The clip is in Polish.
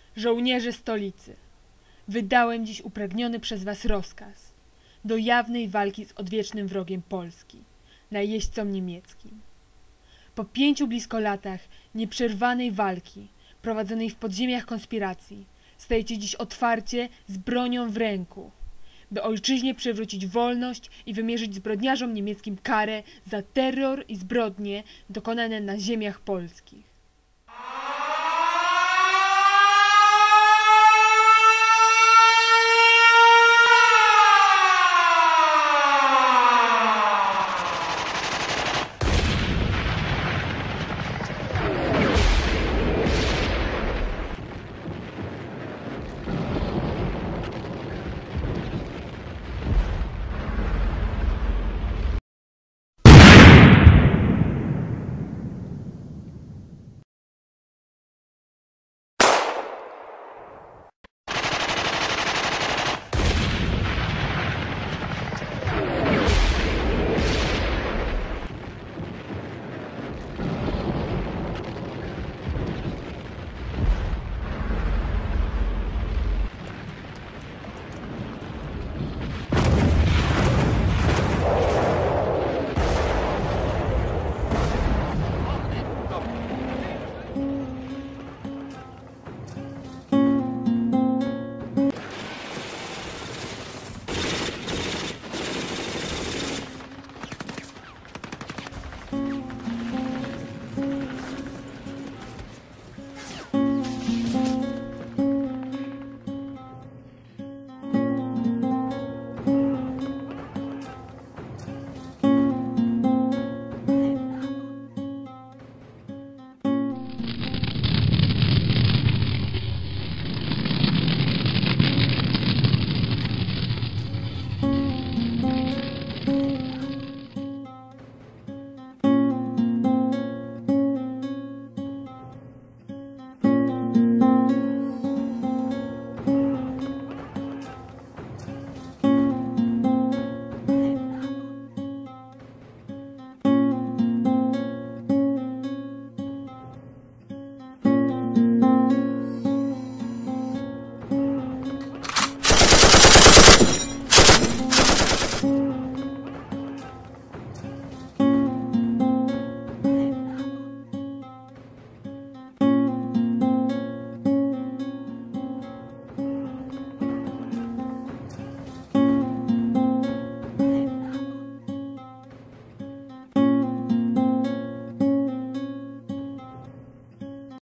Żołnierze stolicy, wydałem dziś upragniony przez was rozkaz do jawnej walki z odwiecznym wrogiem Polski, najeźdźcą niemieckim. Po 5 blisko latach nieprzerwanej walki, prowadzonej w podziemiach konspiracji, stajecie dziś otwarcie z bronią w ręku, by ojczyźnie przywrócić wolność i wymierzyć zbrodniarzom niemieckim karę za terror i zbrodnie dokonane na ziemiach polskich.